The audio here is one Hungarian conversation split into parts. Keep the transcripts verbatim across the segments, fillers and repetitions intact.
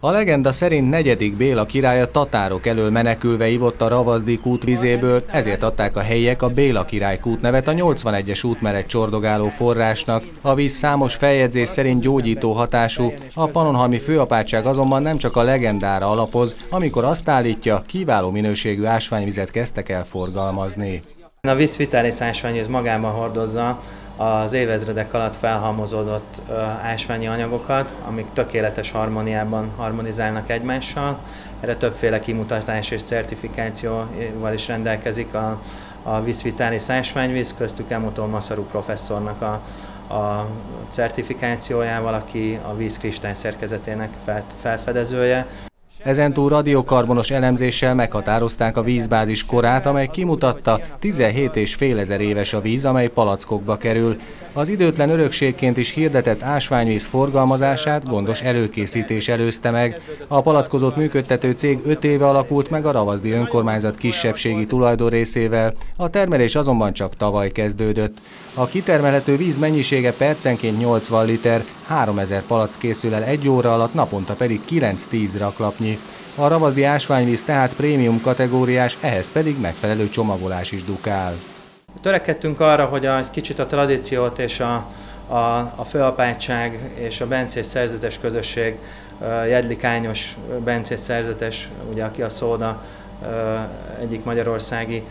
A legenda szerint negyedik Béla király a tatárok elől menekülve ivott a Ravasdi kút vizéből, ezért adták a helyiek a Béla király kút nevet a nyolcvanegyes út mellett csordogáló forrásnak. A víz számos feljegyzés szerint gyógyító hatású, a pannonhalmi főapátság azonban nem csak a legendára alapoz, amikor azt állítja, kiváló minőségű ásványvizet kezdtek el forgalmazni. A vis vitalis ásványvíz magában hordozza az évezredek alatt felhalmozódott ásványi anyagokat, amik tökéletes harmóniában harmonizálnak egymással. Erre többféle kimutatás és certifikációval is rendelkezik a, a vis vitalis ásványvíz, köztük Emotó Masaru professzornak a, a certifikációjával, aki a víz kristály szerkezetének felfedezője. Ezentúl radiokarbonos elemzéssel meghatározták a vízbázis korát, amely kimutatta, tizenhét és fél ezer éves a víz, amely palackokba kerül. Az időtlen örökségként is hirdetett ásványvíz forgalmazását gondos előkészítés előzte meg. A palackozót működtető cég öt éve alakult meg a Ravasdi önkormányzat kisebbségi tulajdonrészével, a termelés azonban csak tavaly kezdődött. A kitermelhető víz mennyisége percenként nyolcvan liter, háromezer palack készül el egy óra alatt, naponta pedig kilenc-tíz raklapnyi. A Ravasdi ásványvíz tehát prémium kategóriás, ehhez pedig megfelelő csomagolás is dukál. Törekedtünk arra, hogy a kicsit a tradíciót és a, a, a főapátság és a bencés szerzetes közösség, Jedlikányos bencés szerzetes, ugye, aki a Szóda egyik magyarországi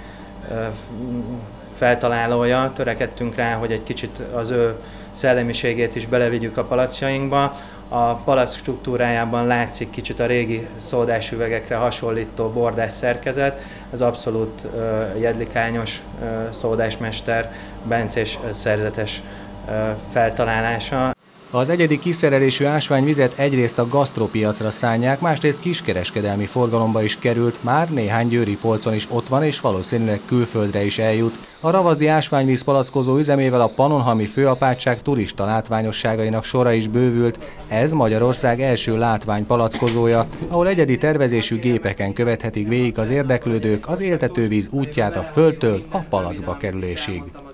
feltalálója, törekedtünk rá, hogy egy kicsit az ő szellemiségét is belevigyük a palackjainkba. A palack struktúrájában látszik kicsit a régi szódás üvegekre hasonlító bordás szerkezet. Ez abszolút uh, jedlikányos uh, szódásmester, bencés szerzetes uh, feltalálása. Az egyedi kiszerelésű ásványvizet egyrészt a gasztropiacra szánják, másrészt kiskereskedelmi forgalomba is került, már néhány győri polcon is ott van, és valószínűleg külföldre is eljut. A Ravasdi ásványvíz palackozó üzemével a pannonhalmi főapátság turista látványosságainak sora is bővült. Ez Magyarország első látványpalackozója, ahol egyedi tervezésű gépeken követhetik végig az érdeklődők az éltetővíz útját a földtől a palackba kerülésig.